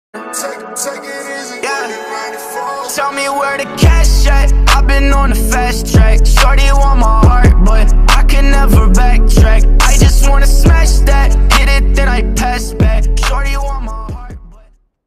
Take it easy, yeah. Tell me where the cash at. I've been on the fast track. Shorty want my heart, but I can never backtrack. I just wanna smash that, hit it, then I pass back. Shorty want my heart, but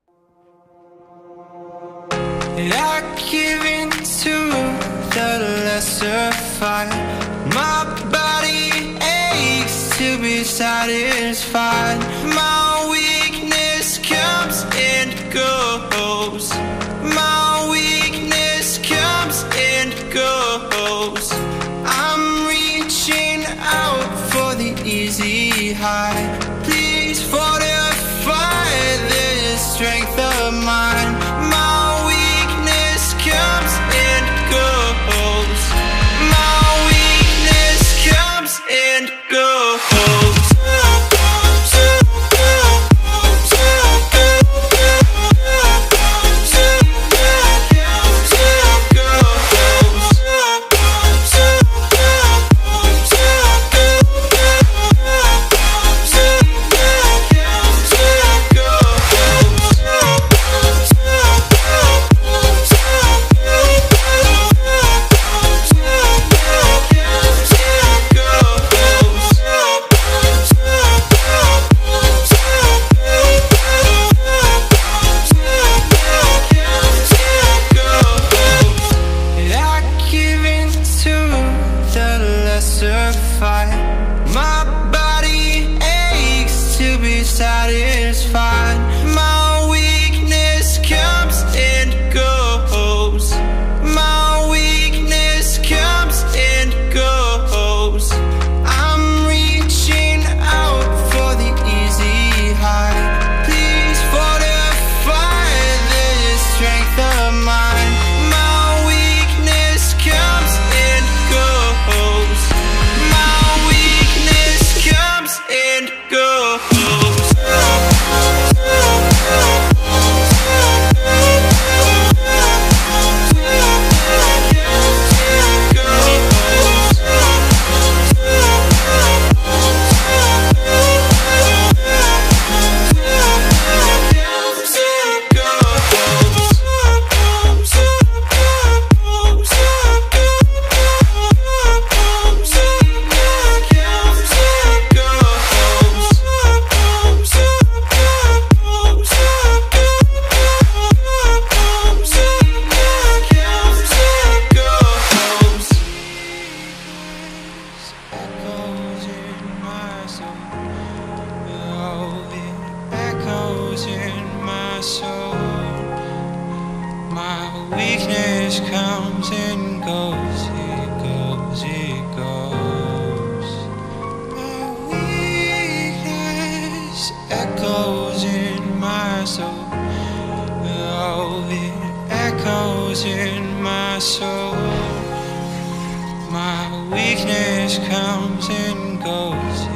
I give in to the lesser fight. My body aches to be satisfied. My weakness comes and goes. My weakness comes and goes. I'm reaching out for the easy high. Please fortify this strength of mine. My weakness comes and goes. My weakness comes and goes. My body aches to be satisfied. My weakness comes and goes. My weakness comes and goes. I'm reaching out for the easy high. Please fortify this strength of mine. My weakness comes and goes. And go. My weakness comes and goes, it goes, it goes. My weakness echoes in my soul. Oh, it echoes in my soul. My weakness comes and goes.